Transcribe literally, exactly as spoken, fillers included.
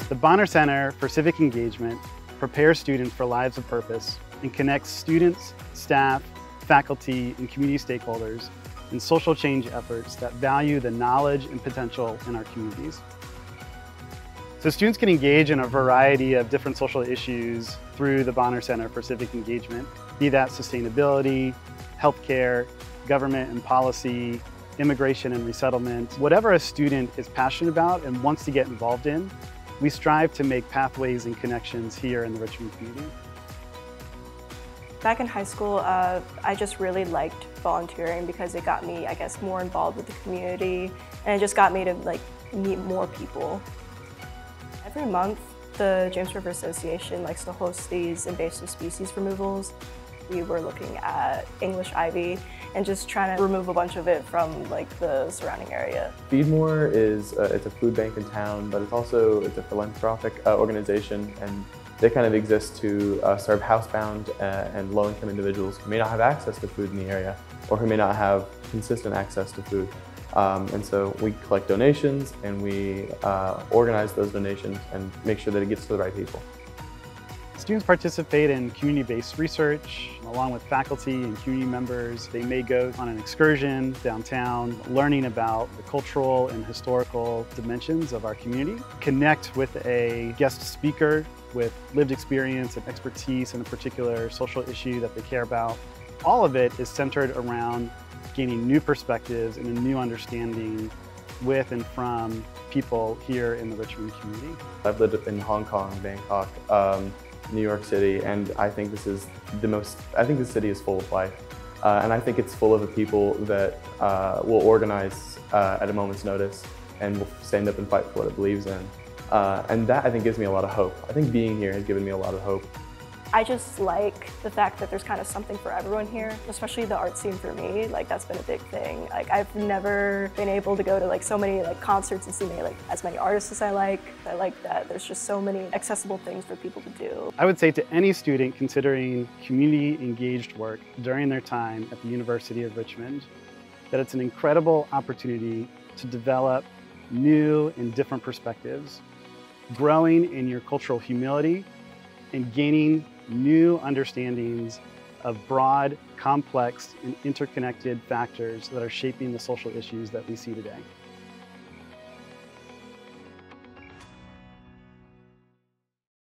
The Bonner Center for Civic Engagement prepares students for lives of purpose and connects students, staff, faculty, and community stakeholders in social change efforts that value the knowledge and potential in our communities. So students can engage in a variety of different social issues through the Bonner Center for Civic Engagement, be that sustainability, healthcare, government and policy, immigration and resettlement. Whatever a student is passionate about and wants to get involved in, we strive to make pathways and connections here in the Richmond community. Back in high school, uh, I just really liked volunteering because it got me, I guess, more involved with the community, and it just got me to like meet more people. Every month, the James River Association likes to host these invasive species removals. We were looking at English ivy and just trying to remove a bunch of it from like the surrounding area. Feed More is uh, it's a food bank in town, but it's also it's a philanthropic uh, organization, and they kind of exist to uh, serve housebound uh, and low-income individuals who may not have access to food in the area or who may not have consistent access to food. Um, and so we collect donations and we uh, organize those donations and make sure that it gets to the right people. Students participate in community-based research along with faculty and community members. They may go on an excursion downtown, learning about the cultural and historical dimensions of our community, connect with a guest speaker with lived experience and expertise in a particular social issue that they care about. All of it is centered around gaining new perspectives and a new understanding with and from people here in the Richmond community. I've lived in Hong Kong, Bangkok, um, New York City, and I think this is the most, I think this city is full of life. Uh, and I think it's full of the people that uh, will organize uh, at a moment's notice and will stand up and fight for what it believes in. Uh, and that, I think, gives me a lot of hope. I think being here has given me a lot of hope. I just like the fact that there's kind of something for everyone here, especially the art scene for me. Like that's been a big thing. Like I've never been able to go to like so many like concerts and see many, like as many artists as I like. I like that there's just so many accessible things for people to do. I would say to any student considering community engaged work during their time at the University of Richmond that it's an incredible opportunity to develop new and different perspectives, growing in your cultural humility and gaining new understandings of broad, complex, and interconnected factors that are shaping the social issues that we see today.